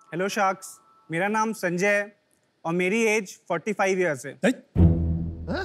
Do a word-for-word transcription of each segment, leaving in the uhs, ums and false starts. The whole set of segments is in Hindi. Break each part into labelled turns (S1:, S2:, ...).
S1: हेलो शार्क्स, मेरा नाम संजय है और मेरी एज पैंतालीस इयर्स है।
S2: हाँ?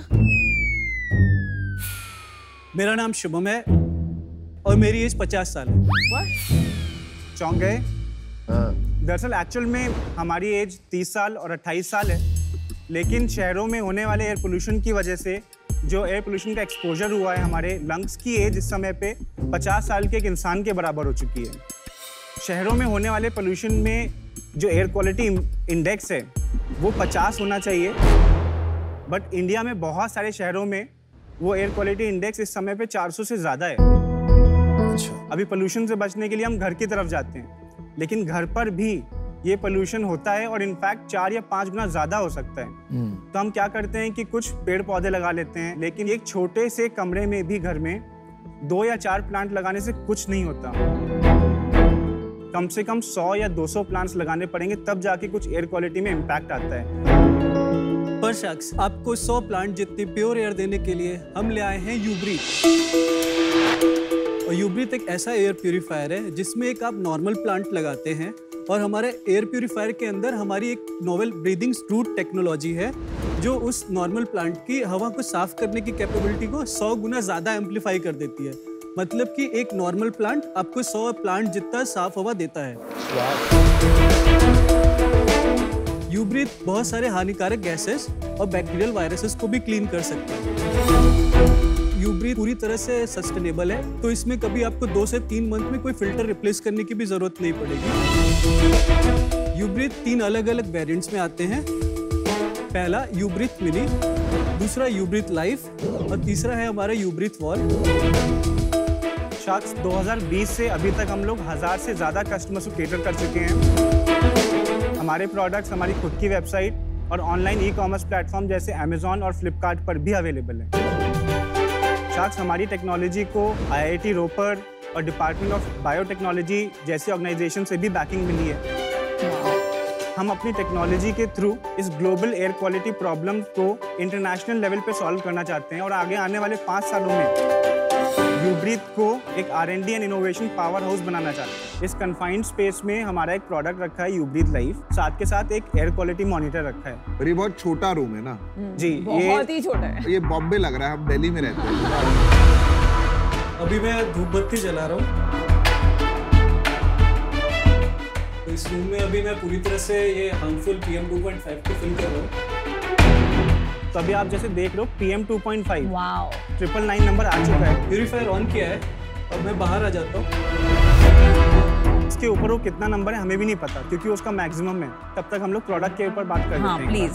S3: मेरा नाम शुभम है और मेरी एज पचास साल है।
S1: चौंक गए?
S2: हाँ।
S1: दरअसल एक्चुअल में हमारी एज तीस साल और अट्ठाईस साल है, लेकिन शहरों में होने वाले एयर पोल्यूशन की वजह से जो एयर पोल्यूशन का एक्सपोजर हुआ है, हमारे लंग्स की एज इस समय पे पचास साल के एक इंसान के बराबर हो चुकी है। शहरों में होने वाले पोल्यूशन में जो एयर क्वालिटी इंडेक्स है वो पचास होना चाहिए, बट इंडिया में बहुत सारे शहरों में वो एयर क्वालिटी इंडेक्स इस समय पे चार सौ से ज़्यादा है।
S2: अच्छा।
S1: अभी पोल्यूशन से बचने के लिए हम घर की तरफ जाते हैं, लेकिन घर पर भी ये पोल्यूशन होता है और इनफैक्ट चार या पाँच गुना ज़्यादा हो सकता है। तो हम क्या करते हैं कि कुछ पेड़ पौधे लगा लेते हैं, लेकिन एक छोटे से कमरे में भी घर में दो या चार प्लांट लगाने से कुछ नहीं होता। कम से कम सौ या दो सौ प्लांट्स लगाने पड़ेंगे, तब जाके कुछ एयर क्वालिटी में इम्पैक्ट आता है।
S3: पर शख्स आपको सौ प्लांट जितनी प्योर एयर देने के लिए हम ले आए हैं यूब्रीथ। और यूब्रीथ एक ऐसा एयर प्यूरीफायर है जिसमें एक आप नॉर्मल प्लांट लगाते हैं और हमारे एयर प्यूरीफायर के अंदर हमारी एक नोवेल ब्रीदिंग स्ट्रूट टेक्नोलॉजी है जो उस नॉर्मल प्लांट की हवा को साफ करने की कैपेबिलिटी को सौ गुना ज़्यादा एम्पलीफाई कर देती है। मतलब कि एक नॉर्मल प्लांट आपको सौ प्लांट जितना साफ हवा देता है। यूब्रीथ बहुत सारे हानिकारक गैसेस और बैक्टीरियल वायरसेस को भी क्लीन कर सकता है। यूब्रीथ पूरी तरह से सस्टेनेबल है, तो इसमें कभी आपको दो से तीन मंथ में कोई फिल्टर रिप्लेस करने की भी जरूरत नहीं पड़ेगी। यूब्रीथ तीन अलग अलग वेरिएंट्स में आते हैं। पहला यूब्रीथ मिनी, दूसरा यूब्रीथ लाइफ और तीसरा है हमारा यूब्रीथ वॉल।
S1: शार्क्स दो हज़ार बीस से अभी तक हम लोग हजार से ज़्यादा कस्टमर्स को केटर कर चुके हैं। हमारे प्रोडक्ट्स हमारी खुद की वेबसाइट और ऑनलाइन ई कॉमर्स प्लेटफॉर्म जैसे अमेजॉन और फ्लिपकार्ट पर भी अवेलेबल है। शार्क्स हमारी टेक्नोलॉजी को आई आई टी रोपर और डिपार्टमेंट ऑफ बायोटेक्नोलॉजी जैसी ऑर्गेनाइजेशन से भी बैकिंग मिली है। हम अपनी टेक्नोलॉजी के थ्रू इस ग्लोबल एयर क्वालिटी प्रॉब्लम को इंटरनेशनल लेवल पे सॉल्व करना चाहते हैं और आगे आने वाले पाँच सालों में यूब्रीथ को एक R and D and innovation power house बनाना चाहते हैं। इस कन्फाइंड स्पेस में हमारा एक प्रोडक्ट रखा है यूब्रीथ लाइफ, साथ के साथ एक एयर क्वालिटी मॉनिटर रखा है।
S2: पर ये बहुत छोटा रूम है ना?
S1: जी,
S4: बहुत ही छोटा है।
S2: ये बॉम्बे लग रहा है, हम दिल्ली में रहते हैं।
S3: अभी मैं धूप बत्ती जला रहा हूँ, तो इस रूम में अभी मैं पूरी तरह से ये harmful P M two point five को फिल कर रहा हूँ।
S1: तो अभी आप जैसे देख रहे हो P M two point five
S4: wow,
S1: triple nine number आ चुका है।
S3: प्यूरीफायर ऑन किया है और मैं बाहर आ जाता हूँ।
S1: इसके ऊपर वो कितना नंबर है हमें भी नहीं पता, क्योंकि उसका मैक्सिमम है। तब तक हम लोग प्रोडक्ट के ऊपर बात कर
S4: हाँ
S1: लेते हैं।
S4: Please.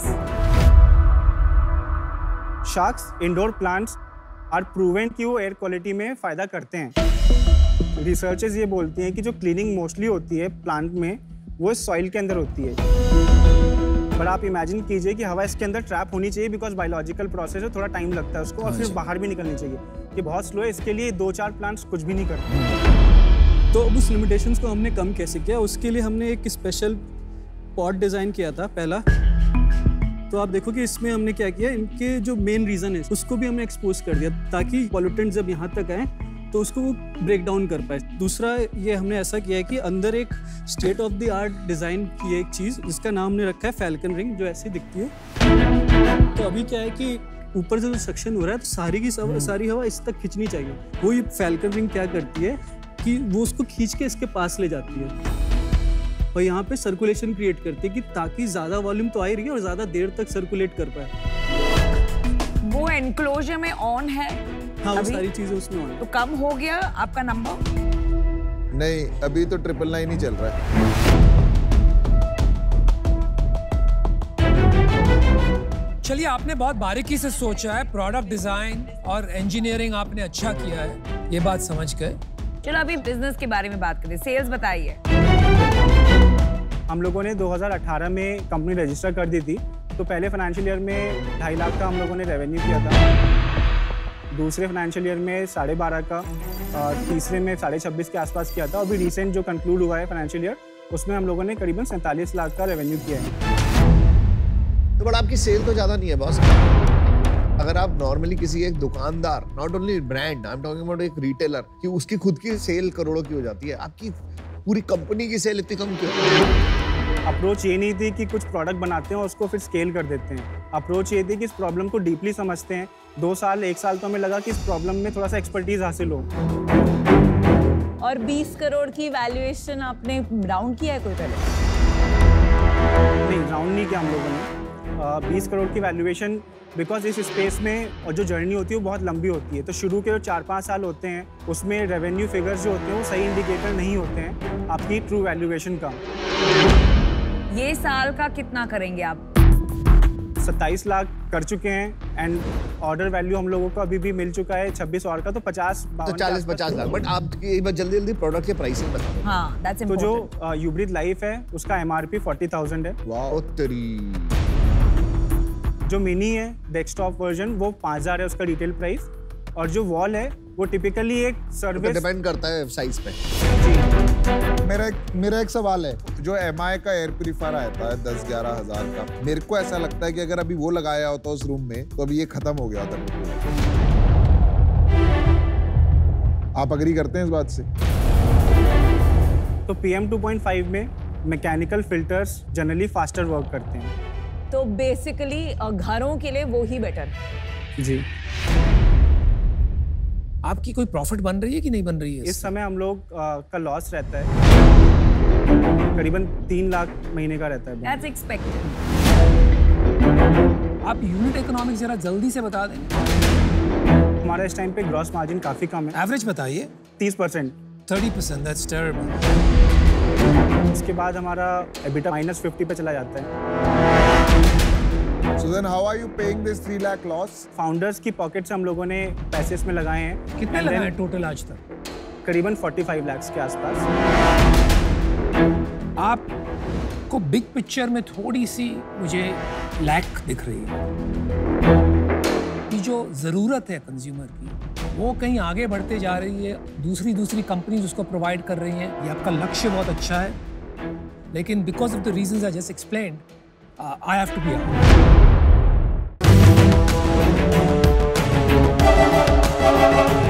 S1: Sharks indoor plants are proven कि वो एयर क्वालिटी में फ़ायदा करते हैं। रिसर्चर्स ये बोलती हैं कि जो क्लीनिंग मोस्टली होती है प्लांट में वो सॉइल के अंदर होती है, पर आप इमेजिन कीजिए कि हवा इसके अंदर ट्रैप होनी चाहिए, बिकॉज बायोलॉजिकल प्रोसेस है, थोड़ा टाइम लगता है उसको, और फिर बाहर भी निकलनी चाहिए। ये बहुत स्लो है, इसके लिए दो चार प्लांट्स कुछ भी नहीं करते।
S3: तो अब उस लिमिटेशंस को हमने कम कैसे किया, उसके लिए हमने एक स्पेशल पॉट डिज़ाइन किया था पहला। तो आप देखो कि इसमें हमने क्या किया, इनके जो मेन रीज़न है उसको भी हमने एक्सपोज कर दिया ताकि पॉल्यूटेंट जब यहाँ तक आए तो उसको वो ब्रेक डाउन कर पाए। दूसरा ये हमने ऐसा किया है कि अंदर एक state of the art design की एक चीज़ जिसका नाम हमने रखा है फैल्कन रिंग, जो ऐसी दिखती है। तो अभी क्या है कि ऊपर से जो सक्शन हो रहा है तो सारी की सारी हवा इस तक खींचनी चाहिए। वो ये फैल्कन रिंग क्या करती है कि वो उसको खींच के इसके पास ले जाती है और यहाँ पे सर्कुलेशन क्रिएट करती है कि ताकि ज़्यादा वॉल्यूम तो आ ही रही है और ज़्यादा देर तक सर्कुलेट कर पाए।
S4: वो एनक्लोजर में ऑन है?
S3: हाँ, वो सारी चीजें उसमें ऑन है।
S4: तो कम हो गया आपका नंबर?
S2: नहीं, अभी तो ट्रिपल नाइन ही चल रहा है।
S5: चलिए, आपने बहुत बारीकी से सोचा है, प्रोडक्ट डिजाइन और इंजीनियरिंग आपने अच्छा किया है, ये बात समझ गए।
S4: चलो अभी बिजनेस के बारे में बात करें, सेल्स बताइए।
S1: हम लोगों ने दो हज़ार अठारह में कंपनी रजिस्टर कर दी थी, तो पहले फाइनेंशियल ईयर में ढाई लाख का हम लोगों ने रेवेन्यू किया था, दूसरे फाइनेंशियल ईयर में साढ़े बारह का, और तीसरे में साढ़े छब्बीस के आसपास किया था। अभी रिसेंट जो कंक्लूड हुआ है फाइनेंशियल ईयर, उसमें हम लोगों ने करीबन सैंतालीस लाख का रेवेन्यू किया है।
S2: तो बट आपकी सेल तो ज़्यादा नहीं है बॉस। अगर आप नॉर्मली किसी एक दुकानदार, not only brand, I am talking about एक रिटेलर, कि उसकी खुद की सेल करोड़ों की हो जाती है, आपकी पूरी कंपनी की सेल इतनी कम क्यों?
S1: अप्रोच ये नहीं थी कि कुछ प्रोडक्ट बनाते हैं और उसको फिर स्केल कर देते हैं। अप्रोच ये थी कि इस प्रॉब्लम को डीपली समझते हैं। दो साल एक साल तो हमें लगा कि इस प्रॉब्लम में थोड़ा सा एक्सपर्टीज हासिल हो।
S6: और बीस करोड़ की वैल्यूएशन आपने राउंड किया है कोई पहले?
S1: नहीं, राउंड नहीं किया हम लोगों ने। बीस करोड़ की वैल्यूएशन बिकॉज इस स्पेस में और जो जर्नी होती है वो बहुत लंबी होती है, तो शुरू के जो चार पाँच साल होते हैं उसमें रेवेन्यू फिगर्स जो होते हैं वो सही इंडिकेटर नहीं होते हैं आपकी ट्रू वैल्यूएशन का।
S4: ये साल का कितना करेंगे आप?
S1: सत्ताईस लाख कर चुके हैं एंड ऑर्डर वैल्यू हम लोगों को अभी भी मिल चुका है छब्बीस और का, तो पचास
S2: तो चालीस पचास लाख। बट आप एक बार जल्दी जल्दी प्रोडक्ट के प्राइसिंग बताओ।
S4: हाँ, that's
S1: तो जो
S4: important.
S1: यूब्रीथ लाइफ है उसका एमआरपी फोर्टी थाउजेंड है।
S2: वाओ तेरी।
S1: जो मिनी है डेस्कटॉप वर्जन वो पाँच हज़ार है उसका रिटेल प्राइस, और जो वॉल है वो टिपिकली एक सर्विस
S2: डिपेंड करता है साइज पे।
S7: मेरा एक मेरा एक सवाल है, जो एम आई का एयर प्यूरीफायर आता है दस ग्यारह हजार का, मेरे को ऐसा लगता है कि अगर अभी वो लगाया होता उस रूम में तो अभी ये खत्म हो गया होता। आप अग्री करते हैं इस बात से?
S1: तो P M two point five में mechanical filters generally faster work करते हैं।
S6: तो बेसिकली घरों के लिए वो ही बेटर है।
S1: जी।
S5: आपकी कोई प्रॉफिट बन रही है कि नहीं बन रही है?
S1: इस समय हम लोग आ, का लॉस रहता है, करीबन तीन लाख महीने का रहता है।
S4: That's expected.
S5: आप यूनिट इकोनॉमिक्स जरा जल्दी से बता दें।
S1: हमारा इस टाइम पे ग्रॉस मार्जिन काफी कम है,
S5: एवरेज बताइए।
S1: तीस percent.
S5: Thirty percent, that's terrible.
S1: उसके बाद हमारा एबिटा माइनस फिफ्टी पे चला जाता है।
S7: So then how are you paying this three lakh loss?
S1: Founders की पॉकेट से हम लोगों ने पैसे इसमें लगाए हैं।
S5: कितने
S1: And
S5: लगाए
S1: then
S5: टोटल आज तक?
S1: करीबन पैंतालीस लाख के आसपास।
S5: आपको बिग पिक्चर में थोड़ी सी मुझे लैक दिख रही है। ये जो ज़रूरत है कंज्यूमर की वो कहीं आगे बढ़ते जा रही है, दूसरी दूसरी कंपनीज उसको प्रोवाइड कर रही हैं। ये आपका लक्ष्य बहुत अच्छा है, लेकिन because of the reasons I just explained, I have to be out.